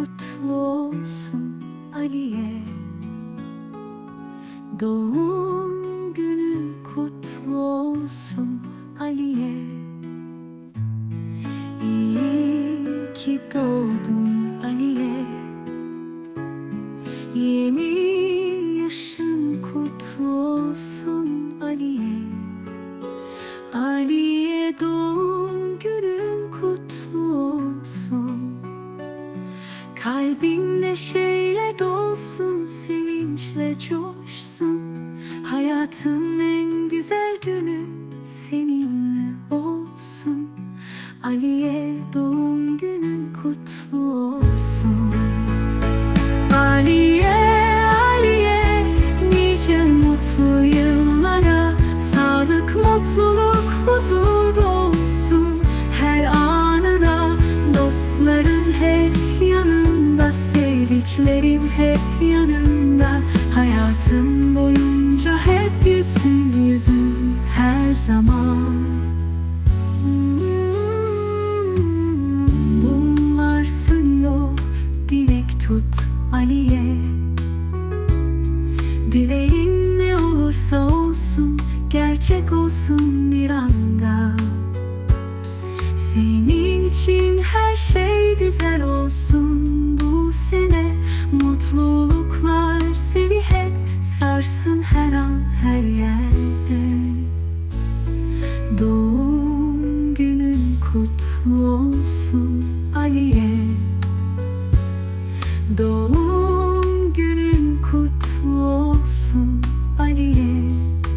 kutlu olsun Aliye. Doğum günün kutlu olsun Aliye. İyi ki doğdun Aliye. Yeni yaşın kutlu olsun Aliye. Aliye doğum günün kutlu olsun. Kalbin neşeyle dolsun, sevinçle coşsun. Hayatın en güzel günü seninle olsun. Aliye doğum günün kutlu olsun. Aliye, Aliye, nice mutlu yıllara. Sağlık, mutluluk, huzur dolsun her anına. Dostların hep yanında, sevdiklerin hep yanında. Hayatın boyunca hep gülsün yüzün her zaman. Mumlar sönüyor, dilek tut Aliye. Dileğin ne olursa olsun, gerçek olsun bir anda. Senin için her şey güzel olsun bu sene. Mutluluklar seni hep sarsın her an her yerde. Doğum günün kutlu olsun Aliye. Doğum günün kutlu olsun Aliye.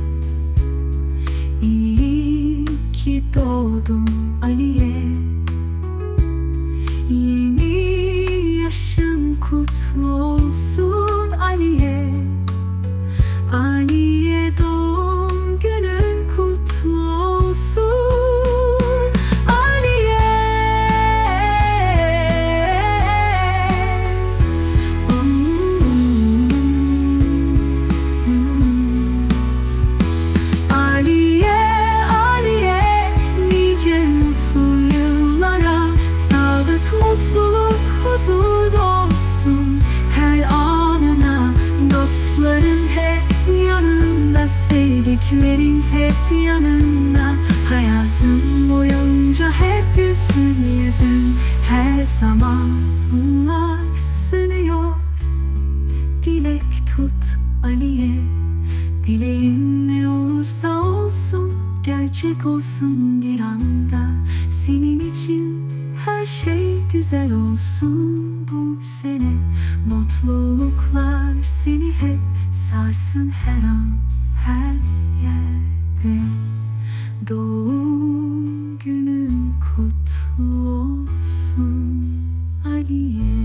İyi ki doğdun Aliye. Yeni yaşın kutlu olsun Aliye. Aliye doğum günün kutlu olsun Aliye. Aliye, Aliye, nice mutlu yıllara. Sağlık, mutluluk, huzur dolsun her anına. Dostların hep yanında, sevdiklerin hep yanında. Hayatın boyunca hep gülsün yüzün her zaman. Mumlar sönüyor, dilek tut Aliye. Dileğin ne olursa olsun, gerçek olsun bir anda. Senin için her şey güzel olsun bu sene. Mutluluklar seni hep sarsın her an her yerde. Doğum günün kutlu olsun Aliye.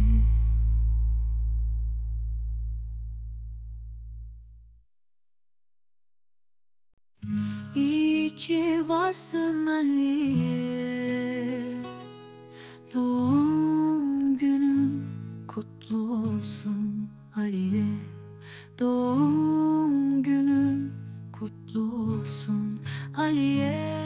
İyi ki varsın Aliye. Doğum günün kutlu olsun Aliye. Doğum günün kutlu olsun Aliye.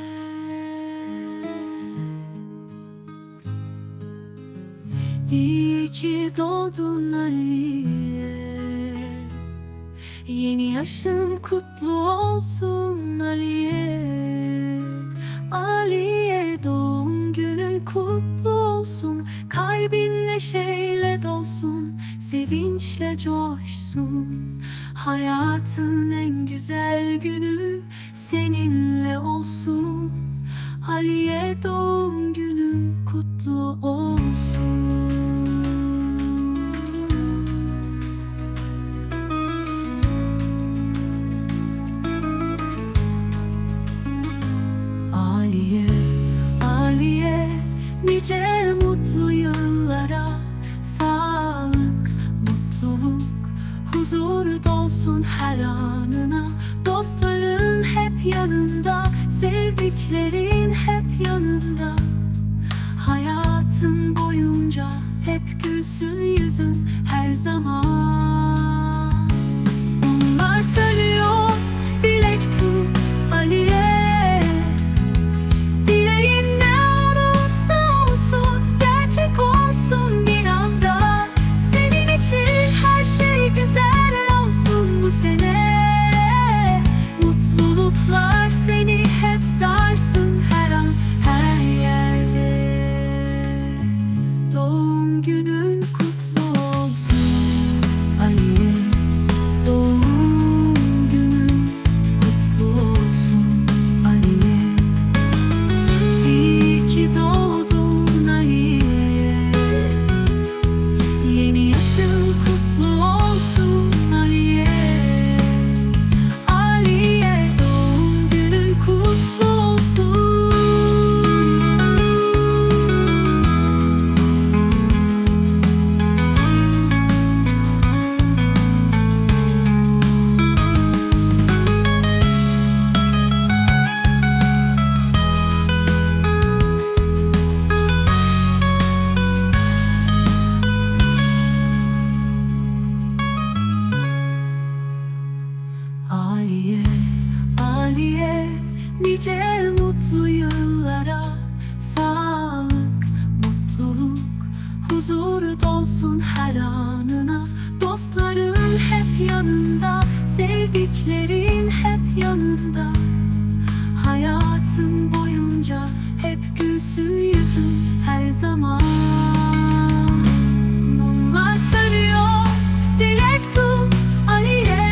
İyi ki doğdun Aliye. Yeni yaşın kutlu olsun Aliye. Aliye doğum günün kutlu olsun. Kalbin neşeyle dolsun, sevinçle coşsun. Hayatın en güzel günü seninle olsun. Aliye doğum günün kutlu olsun. Aliye, Aliye, nice mutlu yıllara. Sağlık, mutluluk, huzur dolsun her anına. Dostların hep yanında, sevdiklerin hep yanında. Hayatın boyunca hep gülsün yüzün her zaman. Mumlar sönüyor, dilek tut Aliye. Dileğin ne olursa olsun, gerçek olsun bir an. günün kutlu olsun Aliye. Doğum günün kutlu olsun Aliye. İyi ki doğdun Aliye. Yeni yaşın kutlu olsun Aliye. Aliye, doğum günün kutlu olsun. Aliye, Aliye, nice mutlu yıllara. Sağlık, mutluluk, huzur dolsun her anına. Dostların hep yanında, sevdiklerin hep yanında. Hayatın boyunca hep gülsün yüzün her zaman. Mumlar sönüyor, dilek tut Aliye.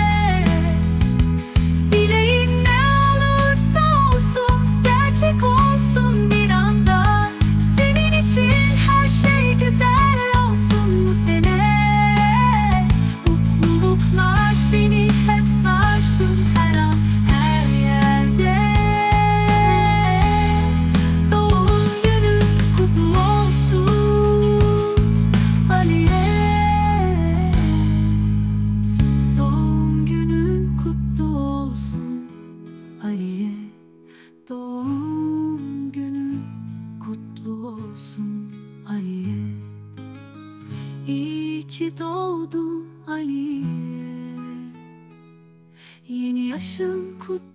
Dileğin ne olursa olsun gerçek olsun bir anda. Senin için her şey güzel olsun bu sene. Mutluluklar seni hep sarsın her an her yerde. Doğum günün kutlu olsun Aliye. Doğum günün kutlu olsun Aliye. Doğum günün kutlu olsun Aliye. İyi ki doğdun Aliye. Yeni yaşın kutlu